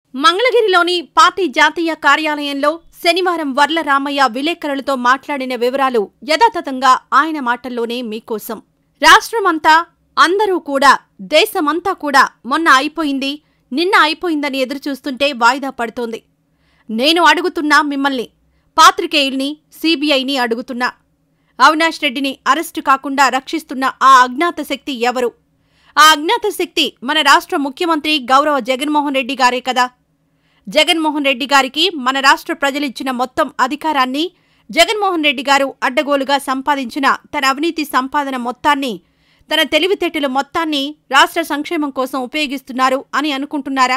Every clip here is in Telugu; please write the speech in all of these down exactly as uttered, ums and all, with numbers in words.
మంగళగిరిలోని పార్టీ జాతీయ కార్యాలయంలో శనివారం వర్ల రామయ్య విలేకరులతో మాట్లాడిన వివరాలు యథాతథంగా ఆయన మాటల్లోనే మీకోసం. రాష్ట్రమంతా, అందరూ కూడా, దేశమంతా కూడా మొన్న అయిపోయింది, నిన్న అయిపోయిందని ఎదురుచూస్తుంటే వాయిదా పడుతోంది. నేను అడుగుతున్నా మిమ్మల్ని, పాత్రికేయుల్ని, సీబీఐని అడుగుతున్నా. అవినాష్ రెడ్డిని అరెస్టు కాకుండా రక్షిస్తున్న ఆ అజ్ఞాత శక్తి ఎవరు? ఆ అజ్ఞాత శక్తి మన రాష్ట్ర ముఖ్యమంత్రి గౌరవ జగన్మోహన్ రెడ్డి గారే కదా. జగన్మోహన్ రెడ్డి గారికి మన రాష్ట్ర ప్రజలిచ్చిన మొత్తం అధికారాన్ని జగన్మోహన్ రెడ్డి గారు అడ్డగోలుగా సంపాదించిన తన అవినీతి సంపాదన మొత్తాన్ని, తన తెలివితేటలు మొత్తాన్ని రాష్ట్ర సంక్షేమం కోసం ఉపయోగిస్తున్నారు అని అనుకుంటున్నారా?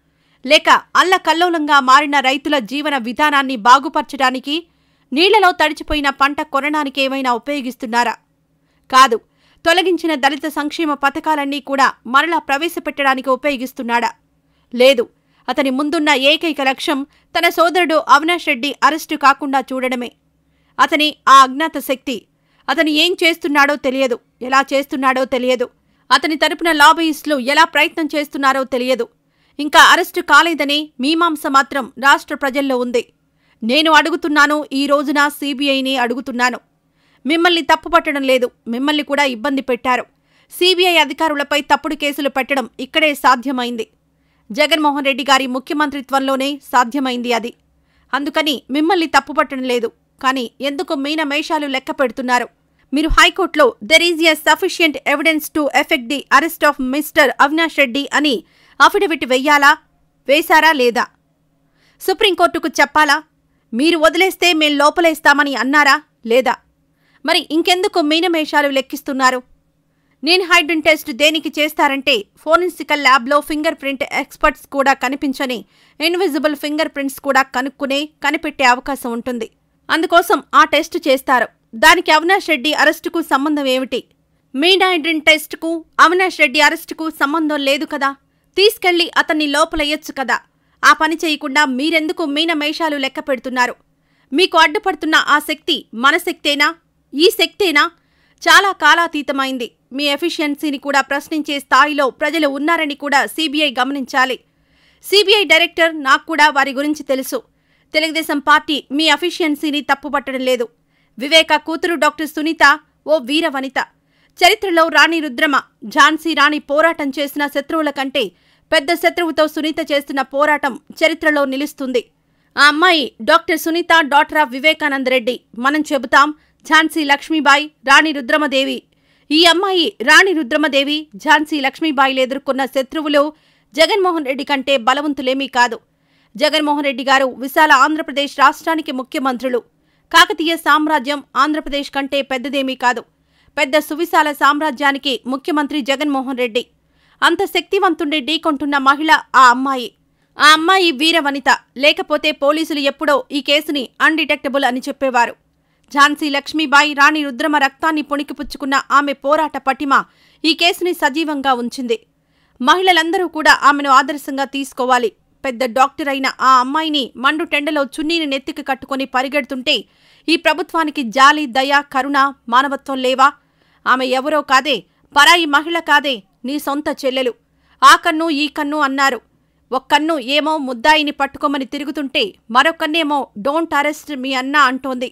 లేక అల్లకల్లోలంగా మారిన రైతుల జీవన విధానాన్ని బాగుపర్చడానికి, నీళ్లలో తడిచిపోయిన పంట కొనడానికి ఏమైనా ఉపయోగిస్తున్నారా? కాదు, తొలగించిన దళిత సంక్షేమ పథకాలన్నీ కూడా మరలా ప్రవేశపెట్టడానికి ఉపయోగిస్తున్నాడా? లేదు, అతని ముందున్న ఏకైక లక్ష్యం తన సోదరుడు అవినాష్ రెడ్డి అరెస్టు కాకుండా చూడడమే. అతని ఆ అజ్ఞాత శక్తి, అతను ఏం చేస్తున్నాడో తెలియదు, ఎలా చేస్తున్నాడో తెలియదు, అతని తరపున లాబీయిస్టులు ఎలా ప్రయత్నం చేస్తున్నారో తెలియదు. ఇంకా అరెస్టు కాలేదనే మీమాంస మాత్రం రాష్ట్ర ప్రజల్లో ఉంది. నేను అడుగుతున్నాను, ఈ రోజున సీబీఐని అడుగుతున్నాను. మిమ్మల్ని తప్పుపట్టడం లేదు, మిమ్మల్ని కూడా ఇబ్బంది పెట్టారు. సీబీఐ అధికారులపై తప్పుడు కేసులు పెట్టడం ఇక్కడే సాధ్యమైంది. జగన్మోహన్ రెడ్డి గారి ముఖ్యమంత్రిత్వంలోనే సాధ్యమైంది అది. అందుకని మిమ్మల్ని తప్పుపట్టడం లేదు. కానీ ఎందుకు మీన మేషాలు లెక్క పెడుతున్నారు? మీరు హైకోర్టులో there is a sufficient evidence to effect the arrest of mister Avinash Reddy అని అఫిడవిట్ వెయ్యాలా? వేశారా లేదా? సుప్రీంకోర్టుకు చెప్పాలా? మీరు వదిలేస్తే మేం లోపలేస్తామని అన్నారా? లేదా? మరి ఇంకెందుకు మీనమేషాలు లెక్కిస్తున్నారు? నేను హైడ్రన్ టెస్ట్ దేనికి చేస్తారంటే, ఫోరెన్సికల్ ల్యాబ్లో ఫింగర్ ప్రింట్ ఎక్స్పర్ట్స్ కూడా కనిపించని ఇన్విజిబుల్ ఫింగర్ ప్రింట్స్ కూడా కనుక్కునే, కనిపెట్టే అవకాశం ఉంటుంది. అందుకోసం ఆ టెస్టు చేస్తారు. దానికి అవినాష్ రెడ్డి అరెస్టుకు సంబంధం ఏమిటి? మీన్ హైడ్రన్ టెస్టుకు అవినాష్ రెడ్డి అరెస్టుకు సంబంధం లేదు కదా. తీసుకెళ్లి అతన్ని లోపలయ్యొచ్చు కదా. ఆ పని చేయకుండా మీరెందుకు మీనమేషాలు లెక్క పెడుతున్నారు? మీకు అడ్డుపడుతున్న ఆ శక్తి మన శక్తేనా? ఈ శక్తేనా? చాలా కాలాతీతమైంది. మీ ఎఫిషియన్సీని కూడా ప్రశ్నించే స్థాయిలో ప్రజలు ఉన్నారని కూడా సీబీఐ గమనించాలి. సీబీఐ డైరెక్టర్ నాకు కూడా వారి గురించి తెలుసు. తెలుగుదేశం పార్టీ మీ ఎఫిషియన్సీని తప్పుపట్టడం లేదు. వివేక కూతురు డాక్టర్ సునీత ఓ వీర వనిత. చరిత్రలో రాణి రుద్రమ, ఝాన్సీ రాణి పోరాటం చేసిన శత్రువుల కంటే పెద్ద శత్రువుతో సునీత చేస్తున్న పోరాటం చరిత్రలో నిలుస్తుంది. ఆ అమ్మాయి doctor Sunitha, daughter of Vivekananda Reddy. మనం చెబుతాం ఝాన్సీ లక్ష్మీబాయి, రాణి రుద్రమదేవి. ఈ అమ్మాయి రాణి రుద్రమదేవి, ఝాన్సీ లక్ష్మీబాయిలు ఎదుర్కొన్న శత్రువులు జగన్మోహన్ రెడ్డి కంటే బలవంతులేమీ కాదు. జగన్మోహన్ రెడ్డి గారు విశాల ఆంధ్రప్రదేశ్ రాష్ట్రానికి ముఖ్యమంత్రులు. కాకతీయ సామ్రాజ్యం ఆంధ్రప్రదేశ్ కంటే పెద్దదేమీ కాదు. పెద్ద సువిశాల సామ్రాజ్యానికి ముఖ్యమంత్రి జగన్మోహన్ రెడ్డి. అంత శక్తివంతుణ్ణి ఢీకొంటున్న మహిళ ఆ అమ్మాయి. ఆ అమ్మాయి వీరవనిత. లేకపోతే పోలీసులు ఎప్పుడో ఈ కేసుని అన్డిటెక్టబుల్ అని చెప్పేవారు. ఝాన్సీ లక్ష్మీబాయి, రాణి రుద్రమ రక్తాన్ని పొణికిపుచ్చుకున్న ఆమె పోరాట పటిమ ఈ కేసుని సజీవంగా ఉంచింది. మహిళలందరూ కూడా ఆమెను ఆదర్శంగా తీసుకోవాలి. పెద్ద డాక్టర్ అయిన ఆ అమ్మాయిని మండు టెండలో చున్నీని నెత్తికి కట్టుకుని పరిగెడుతుంటే ఈ ప్రభుత్వానికి జాలి, దయ, కరుణ, మానవత్వం లేవా? ఆమె ఎవరో కాదే, పరాయి మహిళ కాదే, నీ సొంత చెల్లెలు. ఆ కన్ను ఈ కన్ను అన్నారు. ఒక్కన్ను ఏమో ముద్దాయిని పట్టుకోమని తిరుగుతుంటే మరొకన్నేమో డోంట్ అరెస్ట్ మీ అన్న అంటోంది.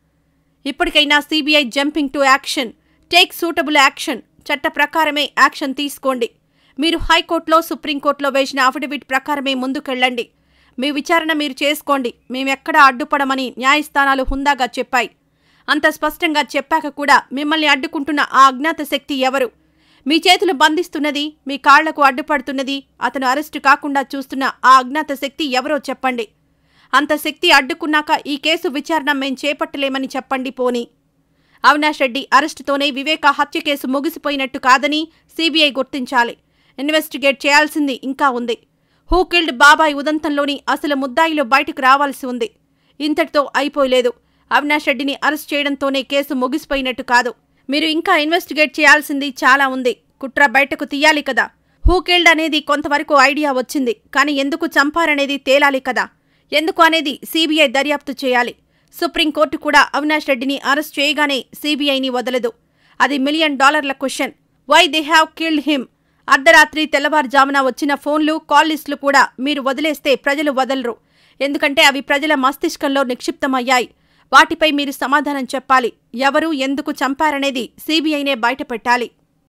ఇప్పటికైనా CBI jumping to action, take suitable action. చట్ట ప్రకారమే యాక్షన్ తీసుకోండి. మీరు హైకోర్టులో, సుప్రీంకోర్టులో వేసిన అఫిడవిట్ ప్రకారమే ముందుకెళ్లండి. మీ విచారణ మీరు చేసుకోండి. మేమెక్కడా అడ్డుపడమని న్యాయస్థానాలు హుందాగా చెప్పాయి. అంత స్పష్టంగా చెప్పాక కూడా మిమ్మల్ని అడ్డుకుంటున్న ఆ అజ్ఞాత శక్తి ఎవరు? మీ చేతులు బంధిస్తున్నది, మీ కాళ్లకు అడ్డుపడుతున్నది, అతను అరెస్టు కాకుండా చూస్తున్న ఆ అజ్ఞాత శక్తి ఎవరో చెప్పండి. అంత శక్తి అడ్డుకున్నాక ఈ కేసు విచారణ మేం చేపట్టలేమని చెప్పండి పోనీ. అవినాష్ రెడ్డి అరెస్టుతోనే వివేక హత్య కేసు ముగిసిపోయినట్టు కాదని సీబీఐ గుర్తించాలి. ఇన్వెస్టిగేట్ చేయాల్సింది ఇంకా ఉంది. హూ కిల్డ్ బాబాయ్ ఉదంతంలోని అసలు ముద్దాయిలు బయటకు రావాల్సి ఉంది. ఇంతటితో అయిపోలేదు. అవినాష్ రెడ్డిని అరెస్ట్ చేయడంతోనే కేసు ముగిసిపోయినట్టు కాదు. మీరు ఇంకా ఇన్వెస్టిగేట్ చేయాల్సింది చాలా ఉంది. కుట్ర బయటకు తీయాలి కదా. హూ కిల్డ్ అనేది కొంతవరకు ఐడియా వచ్చింది. కానీ ఎందుకు చంపారనేది తేలాలి కదా. ఎందుకు అనేది సీబీఐ దర్యాప్తు చేయాలి. సుప్రీంకోర్టు కూడా అవినాష్ రెడ్డిని అరెస్ట్ చేయగానే సీబీఐని వదలదు. అది మిలియన్ డాలర్ల question. Why they have killed him? అర్ధరాత్రి తెల్లవారుజామున వచ్చిన ఫోన్లు, కాల్ లిస్టులు కూడా మీరు వదిలేస్తే ప్రజలు వదలరు. ఎందుకంటే అవి ప్రజల మస్తిష్కంలో నిక్షిప్తమయ్యాయి. వాటిపై మీరు సమాధానం చెప్పాలి. ఎవరు, ఎందుకు చంపారనేది సీబీఐనే బయటపెట్టాలి.